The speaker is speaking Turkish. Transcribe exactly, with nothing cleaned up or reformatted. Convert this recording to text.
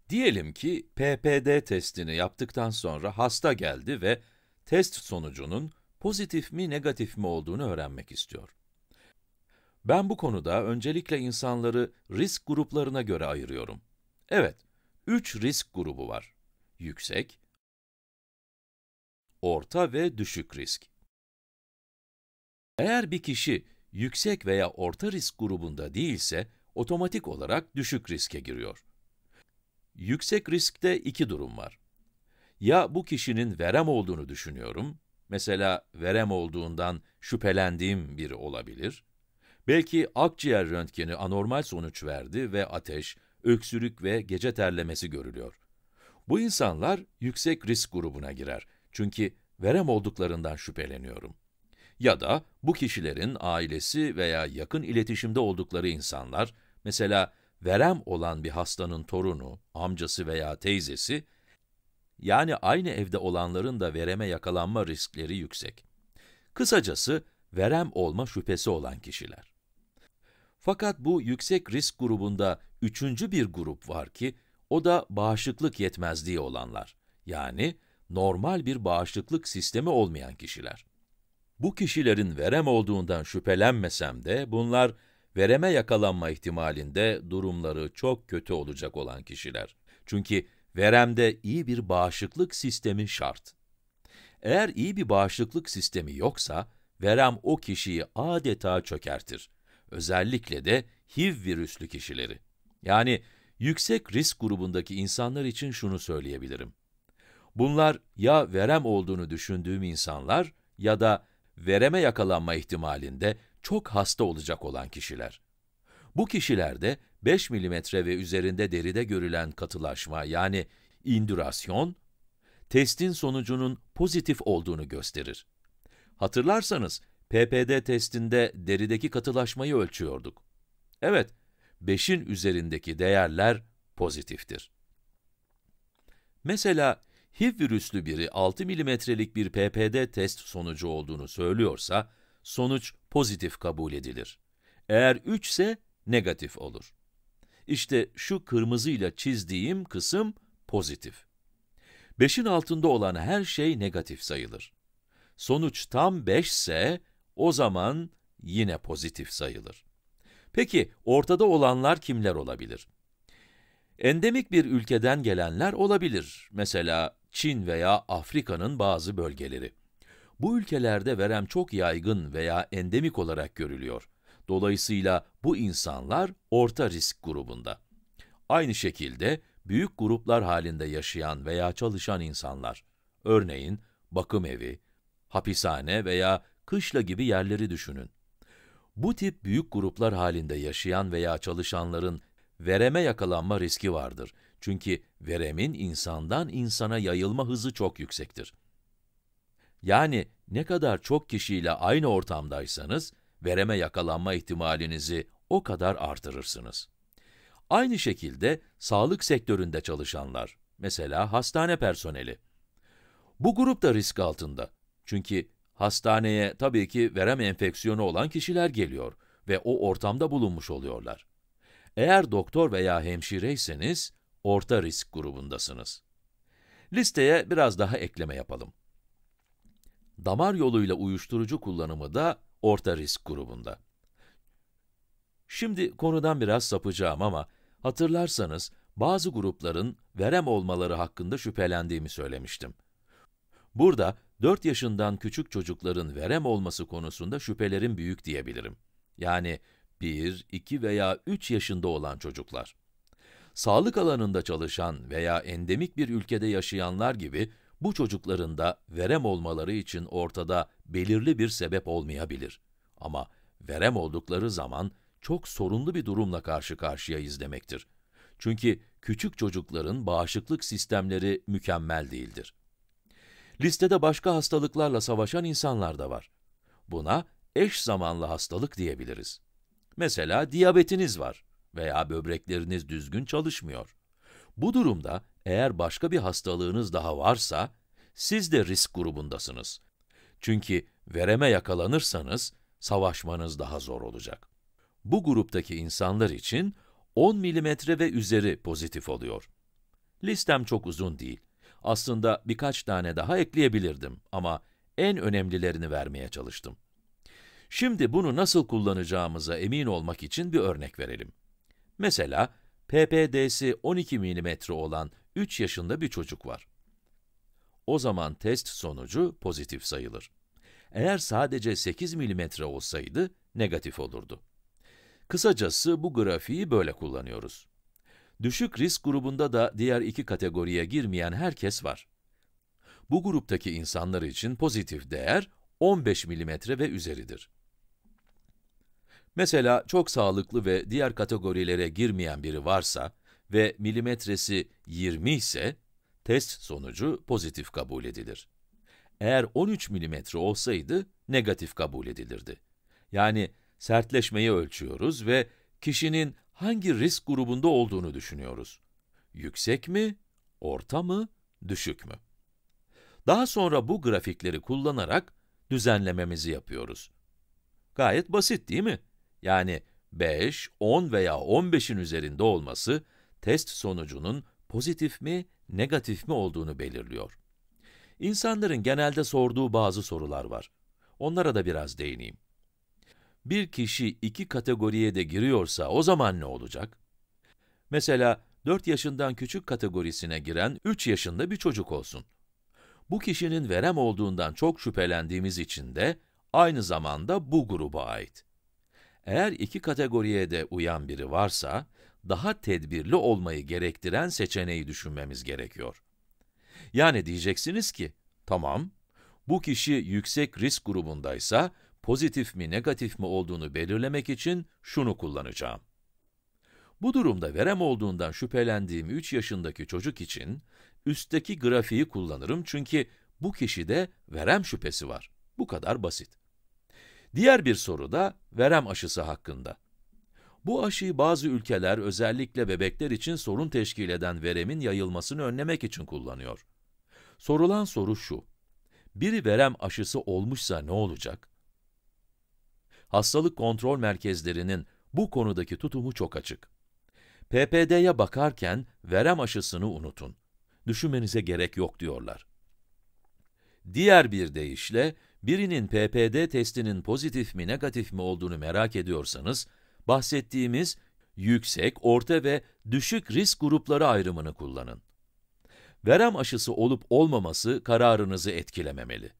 Diyelim ki P P D testini yaptıktan sonra hasta geldi ve test sonucunun pozitif mi negatif mi olduğunu öğrenmek istiyor. Ben bu konuda öncelikle insanları risk gruplarına göre ayırıyorum. Evet, üç risk grubu var. Yüksek, orta ve düşük risk. Eğer bir kişi yüksek veya orta risk grubunda değilse, otomatik olarak düşük riske giriyor. Yüksek riskte iki durum var. Ya bu kişinin verem olduğunu düşünüyorum, mesela verem olduğundan şüphelendiğim biri olabilir. Belki akciğer röntgeni anormal sonuç verdi ve ateş, öksürük ve gece terlemesi görülüyor. Bu insanlar yüksek risk grubuna girer. Çünkü verem olduklarından şüpheleniyorum. Ya da bu kişilerin ailesi veya yakın iletişimde oldukları insanlar, mesela verem olan bir hastanın torunu, amcası veya teyzesi, yani aynı evde olanların da vereme yakalanma riskleri yüksek. Kısacası, verem olma şüphesi olan kişiler. Fakat bu yüksek risk grubunda üçüncü bir grup var ki, o da bağışıklık yetmezliği olanlar. Yani normal bir bağışıklık sistemi olmayan kişiler. Bu kişilerin verem olduğundan şüphelenmesem de, bunlar vereme yakalanma ihtimalinde durumları çok kötü olacak olan kişiler. Çünkü veremde iyi bir bağışıklık sistemi şart. Eğer iyi bir bağışıklık sistemi yoksa, verem o kişiyi adeta çökertir. Özellikle de H I V virüslü kişileri. Yani yüksek risk grubundaki insanlar için şunu söyleyebilirim. Bunlar ya verem olduğunu düşündüğüm insanlar ya da vereme yakalanma ihtimalinde çok hasta olacak olan kişiler. Bu kişilerde beş milimetre ve üzerinde deride görülen katılaşma, yani indürasyon, testin sonucunun pozitif olduğunu gösterir. Hatırlarsanız, P P D testinde derideki katılaşmayı ölçüyorduk. Evet, beşin üzerindeki değerler pozitiftir. Mesela, H I V virüslü biri altı milimetrelik bir P P D test sonucu olduğunu söylüyorsa, sonuç pozitif kabul edilir. Eğer üç ise negatif olur. İşte şu kırmızıyla çizdiğim kısım pozitif. beşin altında olan her şey negatif sayılır. Sonuç tam beş ise, o zaman yine pozitif sayılır. Peki, ortada olanlar kimler olabilir? Endemik bir ülkeden gelenler olabilir. Mesela Çin veya Afrika'nın bazı bölgeleri. Bu ülkelerde verem çok yaygın veya endemik olarak görülüyor. Dolayısıyla bu insanlar orta risk grubunda. Aynı şekilde büyük gruplar halinde yaşayan veya çalışan insanlar, örneğin bakım evi, hapishane veya kışla gibi yerleri düşünün. Bu tip büyük gruplar halinde yaşayan veya çalışanların vereme yakalanma riski vardır. Çünkü veremin insandan insana yayılma hızı çok yüksektir. Yani ne kadar çok kişiyle aynı ortamdaysanız, vereme yakalanma ihtimalinizi o kadar artırırsınız. Aynı şekilde sağlık sektöründe çalışanlar, mesela hastane personeli. Bu grup da risk altında. Çünkü hastaneye tabii ki verem enfeksiyonu olan kişiler geliyor ve o ortamda bulunmuş oluyorlar. Eğer doktor veya hemşireyseniz, orta risk grubundasınız. Listeye biraz daha ekleme yapalım. Damar yoluyla uyuşturucu kullanımı da orta risk grubunda. Şimdi konudan biraz sapacağım ama hatırlarsanız bazı grupların verem olmaları hakkında şüphelendiğimi söylemiştim. Burada dört yaşından küçük çocukların verem olması konusunda şüphelerim büyük diyebilirim. Yani bir, iki veya üç yaşında olan çocuklar. Sağlık alanında çalışan veya endemik bir ülkede yaşayanlar gibi bu çocukların da verem olmaları için ortada belirli bir sebep olmayabilir. Ama verem oldukları zaman çok sorunlu bir durumla karşı karşıyayız demektir. Çünkü küçük çocukların bağışıklık sistemleri mükemmel değildir. Listede başka hastalıklarla savaşan insanlar da var. Buna eş zamanlı hastalık diyebiliriz. Mesela diyabetiniz var veya böbrekleriniz düzgün çalışmıyor. Bu durumda eğer başka bir hastalığınız daha varsa, siz de risk grubundasınız. Çünkü vereme yakalanırsanız, savaşmanız daha zor olacak. Bu gruptaki insanlar için on milimetre ve üzeri pozitif oluyor. Listem çok uzun değil. Aslında birkaç tane daha ekleyebilirdim ama en önemlilerini vermeye çalıştım. Şimdi bunu nasıl kullanacağımıza emin olmak için bir örnek verelim. Mesela, P P D'si on iki milimetre olan üç yaşında bir çocuk var. O zaman test sonucu pozitif sayılır. Eğer sadece sekiz milimetre olsaydı, negatif olurdu. Kısacası bu grafiği böyle kullanıyoruz. Düşük risk grubunda da diğer iki kategoriye girmeyen herkes var. Bu gruptaki insanlar için pozitif değer on beş milimetre ve üzeridir. Mesela çok sağlıklı ve diğer kategorilere girmeyen biri varsa ve milimetresi yirmi ise, test sonucu pozitif kabul edilir. Eğer on üç milimetre olsaydı, negatif kabul edilirdi. Yani sertleşmeyi ölçüyoruz ve kişinin hangi risk grubunda olduğunu düşünüyoruz. Yüksek mi, orta mı, düşük mü? Daha sonra bu grafikleri kullanarak düzenlememizi yapıyoruz. Gayet basit değil mi? Yani beş, on veya on beşin üzerinde olması, test sonucunun pozitif mi, negatif mi olduğunu belirliyor. İnsanların genelde sorduğu bazı sorular var. Onlara da biraz değineyim. Bir kişi iki kategoriye de giriyorsa o zaman ne olacak? Mesela dört yaşından küçük kategorisine giren üç yaşında bir çocuk olsun. Bu kişinin verem olduğundan çok şüphelendiğimiz için de aynı zamanda bu gruba ait. Eğer iki kategoriye de uyan biri varsa, daha tedbirli olmayı gerektiren seçeneği düşünmemiz gerekiyor. Yani diyeceksiniz ki, tamam, bu kişi yüksek risk grubundaysa, pozitif mi negatif mi olduğunu belirlemek için şunu kullanacağım. Bu durumda verem olduğundan şüphelendiğim üç yaşındaki çocuk için, üstteki grafiği kullanırım çünkü bu kişide verem şüphesi var. Bu kadar basit. Diğer bir soru da verem aşısı hakkında. Bu aşıyı bazı ülkeler özellikle bebekler için sorun teşkil eden veremin yayılmasını önlemek için kullanıyor. Sorulan soru şu: biri verem aşısı olmuşsa ne olacak? Hastalık kontrol merkezlerinin bu konudaki tutumu çok açık. P P D'ye bakarken verem aşısını unutun. Düşünmenize gerek yok diyorlar. Diğer bir deyişle, birinin P P D testinin pozitif mi negatif mi olduğunu merak ediyorsanız, bahsettiğimiz yüksek, orta ve düşük risk grupları ayrımını kullanın. Verem aşısı olup olmaması kararınızı etkilememeli.